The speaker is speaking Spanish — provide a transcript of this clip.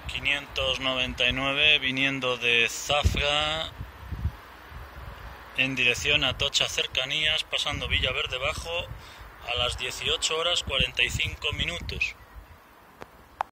599 viniendo de Zafra en dirección a Atocha Cercanías, pasando Villaverde Bajo a las 18 horas 45 minutos.